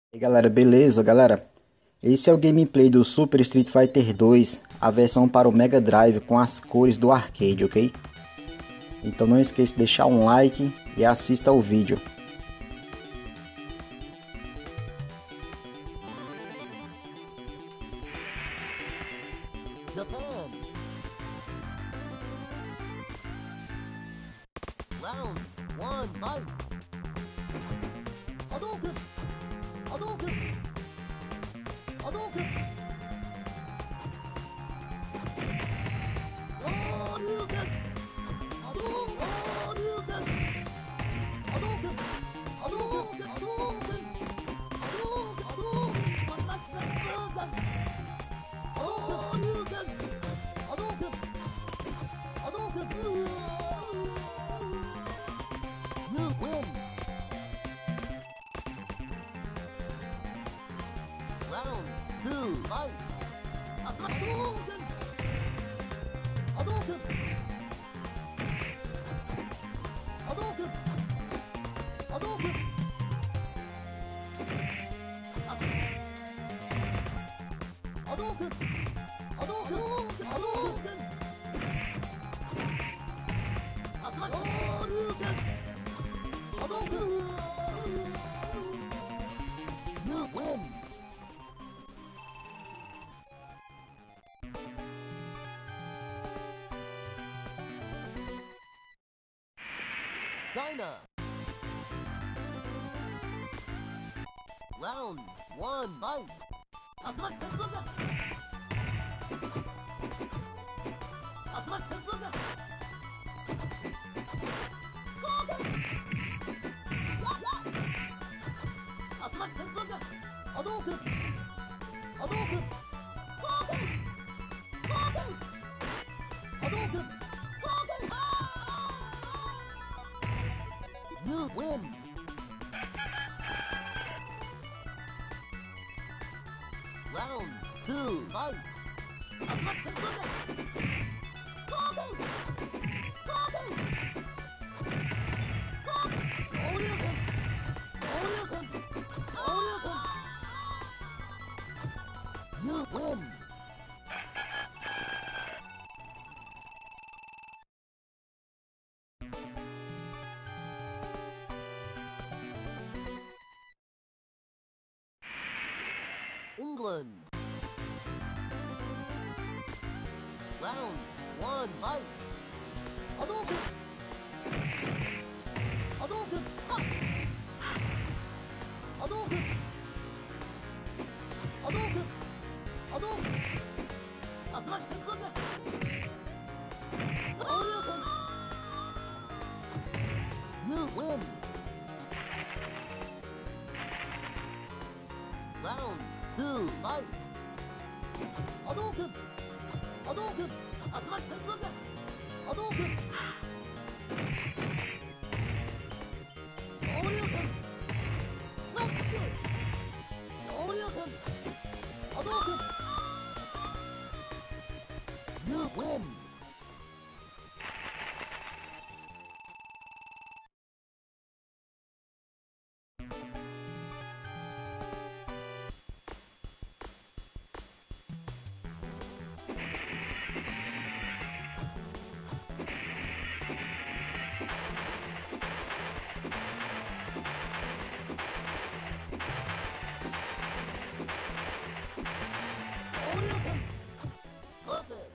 E aí galera, beleza galera? Esse é o gameplay do Super Street Fighter 2, a versão para o Mega Drive com as cores do arcade, ok? Então não esqueça de deixar um like e assista ao vídeo. Japan. Round one, fight. Hadouken! Hadouken! Hadouken! Hadouken! Hadouken! Hadouken! Hadouken! Hadouken! You win. Round two, fight. Hadouken! Hadouken! Hadouken! Hadouken! Hadouken! Hadouken! Hadouken! Hadouken! Hadouken! You win. China. Round one, fight. Hadouken! Hadouken! Hadouken! You win. Round two, fight. You win. England. Round one, fight. Hadouken! Hadouken! Hadouken! Hadouken! Hadouken! Hadouken! You win. Round two, fight. Hadouken! Hadouken! Hadouken! Hadouken! Hadouken! Hadouken! You win. Perfect.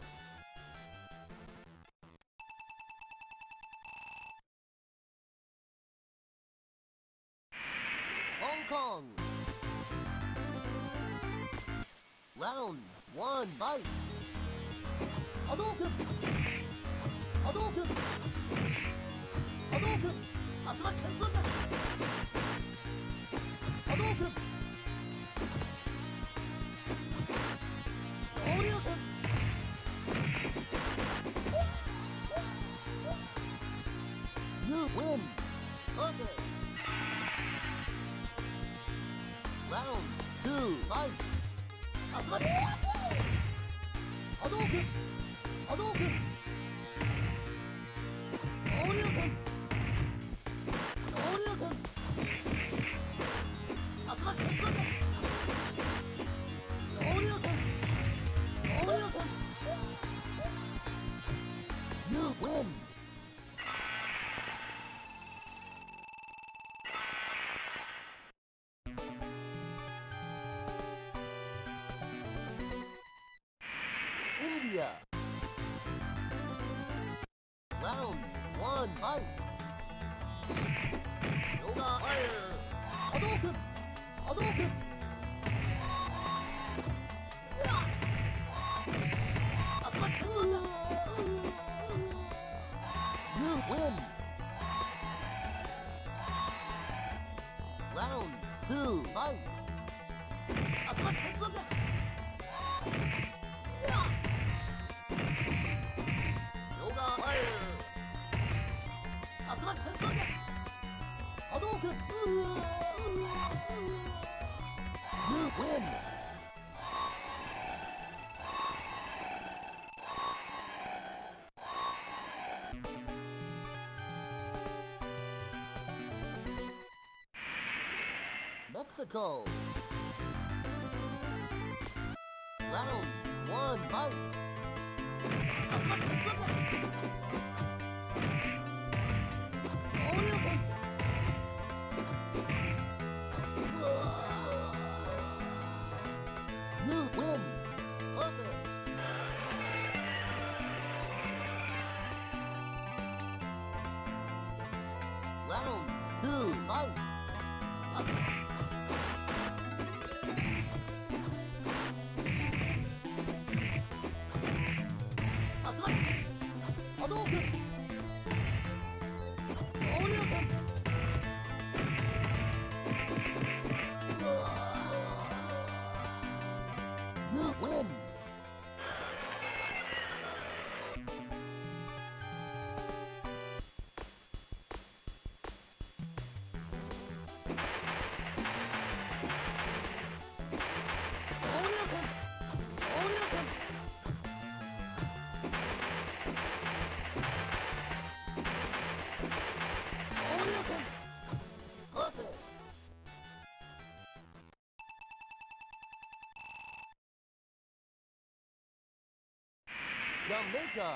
Hong Kong. Round one, fight. Hadouken! Hadouken! Hadouken! Hadouken! Hadouken! You win. Okay. Round two, fight. Hadouken! Hadouken! Hadouken! Hadouken! Hadouken! Area. Round 1, fight. Yoga fire. Hadouken. Hadouken. You win. Round 2, fight. Yoga fire. Hadouken. You win. Mexico. Round 1, fight. You win. Okay. Round 2, fight. Hadouken! Hadouken! You win! Hadouken! Hadouken! Hadouken! Okay. Jamaica.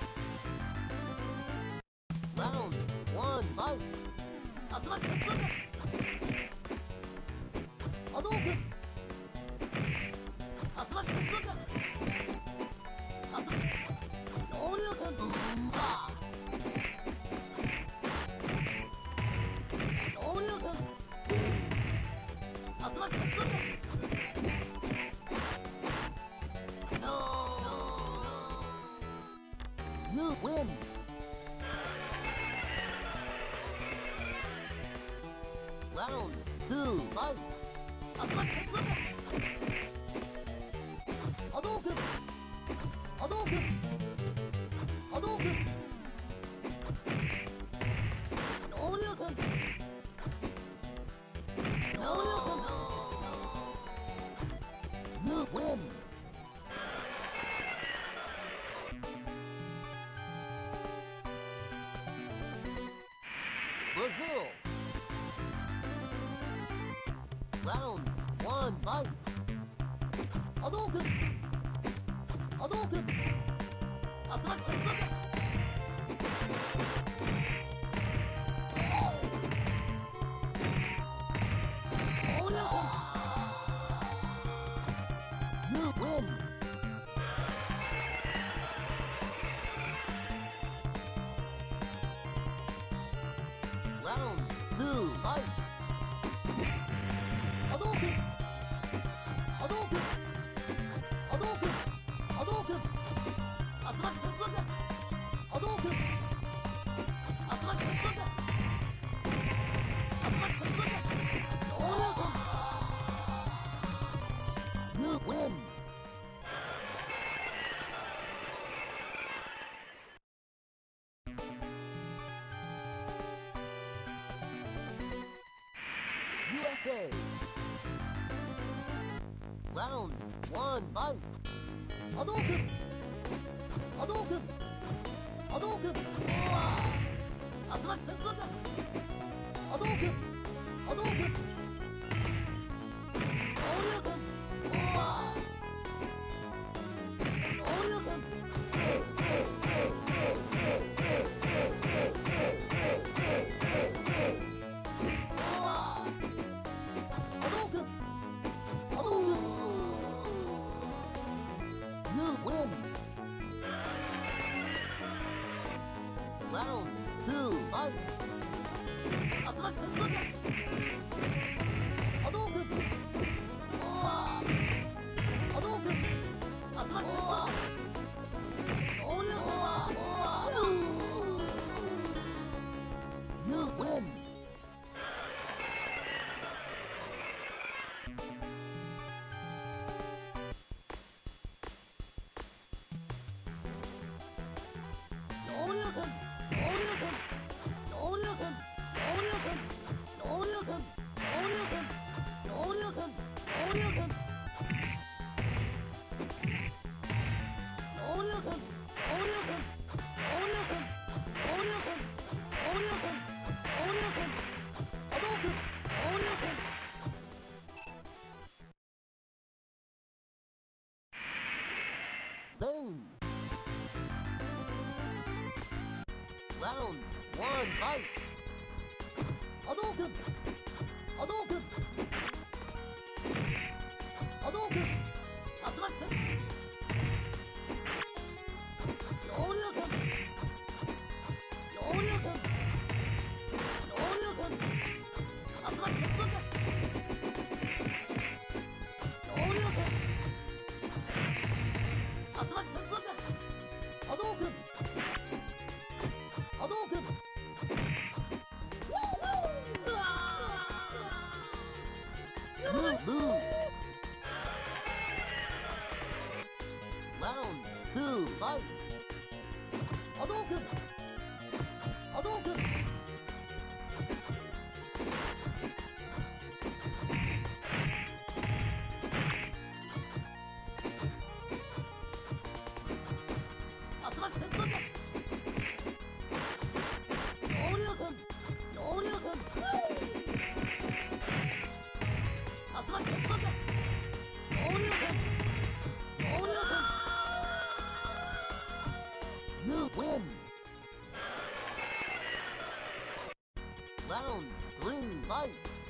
Round 1, fight. Hadouken! Hadouken! You win. Round 2, fight. Hadouken! Hadouken! Hadouken! Hadouken! Hadouken! You win. Brazil. Round 1, fight. Hadouken! Hadouken! You win. Round 2, fight. Hadouken! Hadouken! Hadouken! Hadouken! Hadouken! Hadouken! You win. USA. Round 1, fight. Hadouken! Hadouken! Hadouken! Hadouken! Hadouken! Hadouken! You win. Boom! Round one, fight! Hadouken! Hadouken! Hadouken! Hadouken! Shoryuken! Shoryuken! Shoryuken! Hadouken! Shoryuken! Hadouken! Hadouken! Move! Round two, fight! Hadouken! Hadouken! You win! Round three, fight!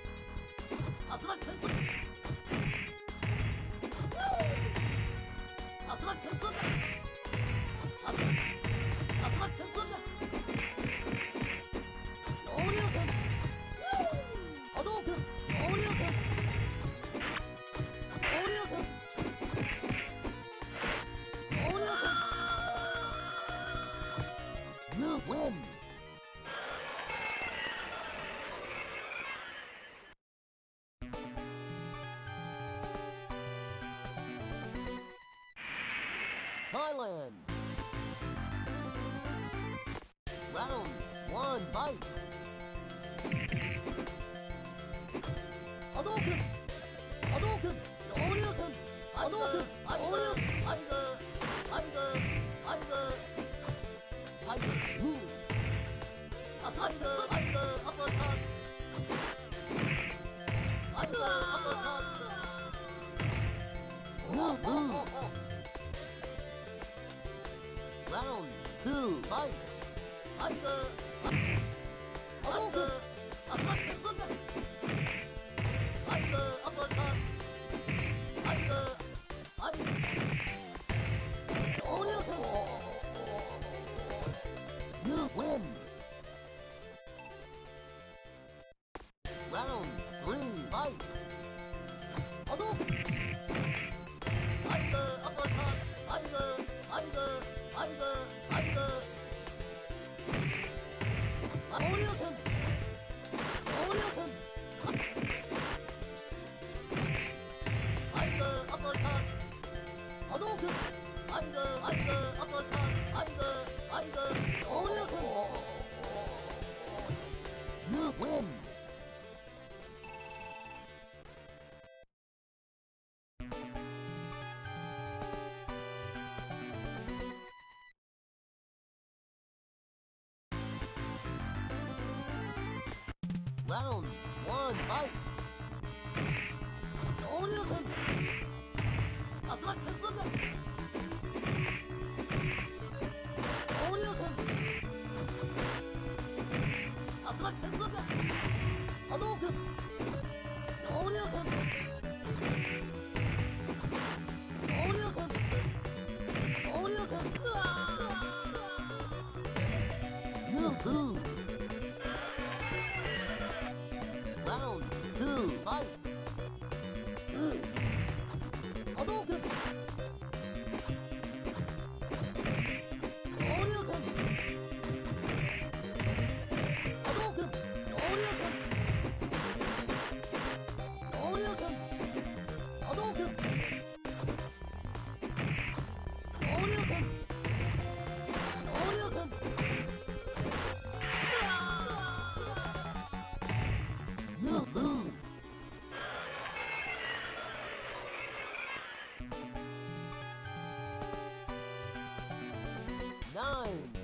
You win! Thailand! Round one, fight! Hadouken! Hadouken! Shoryuken! Hadouken! Hadouken! Tiger! Tiger! Tiger! Tiger! Move! A tiger! Tiger! Uppercut! Tiger! Uppercut! Move! Round two, fight! Tiger! Hadouken! Tiger! Uppercut! Tiger! Tiger! You win! Round three, fight! Hadouken! Tiger! Uppercut! Tiger! Tiger! Tiger! Tiger! Hadouken! Hadouken! Tiger! Uppercut! Hadouken! Tiger! Tiger! Uppercut! Tiger! Tiger! Hadouken! You win! Round one, fight! Shoryuken! Hadouken! Shoryuken! Hadouken! Shoryuken! Shoryuken! Shoryuken! You lose! Round two, fight! Hadouken! Shoryuken! Hadouken! Shoryuken! Shoryuken! Hadouken! Shoryuken! Shoryuken! You lose! 9